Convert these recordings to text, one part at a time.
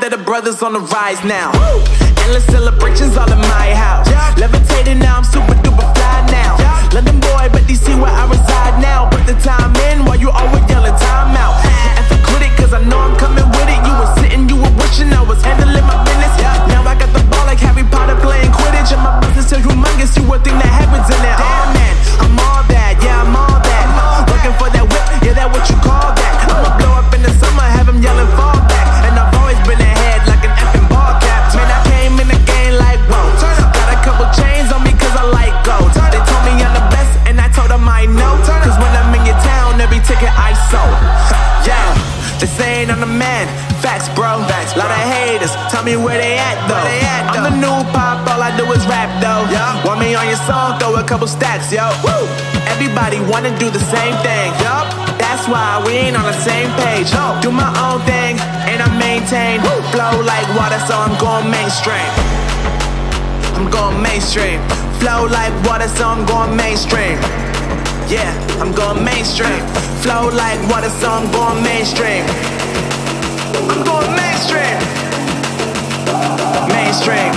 that the brothers on the rise now. Endless celebrations all in my house. Levitating now, I'm super duper fly now. London boy, but DC where I reside now. Put the time in while you always yelling time out. And for quit it, cause I know I'm coming with it. You were sitting, you were wishing I was handling my business. Now I got the ball like Harry Potter playing Quidditch. And my business so humongous, you would think that happens in it. Oh man, I'm all that, yeah, I'm all that. Looking for that whip, yeah, that what you call that. I'ma blow up in the summer, have him yelling fall back. And I've always been ahead like an effing ball cap. Man, I came in the game like, whoa. Got a couple chains on me cause I like gold. They told me I'm the best and I told them I know. Cause when I'm in your town, every ticket I sold. Yeah, they saying I'm the man. Facts, bro. Lot of haters, tell me where they at though. I'm the new pop, all I do is rap though. Want me on your song, throw a couple stacks, yo. Woo! Everybody wanna do the same thing. Yup, that's why we ain't on the same page. Do my own thing, and I maintain. Flow like water, so I'm going mainstream. I'm going mainstream. Flow like water, so I'm going mainstream. Yeah, I'm going mainstream. Flow like water, so I'm going mainstream. I'm going mainstream. Mainstream.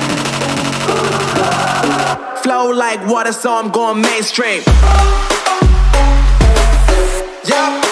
Flow like water, so I'm going mainstream. Yeah.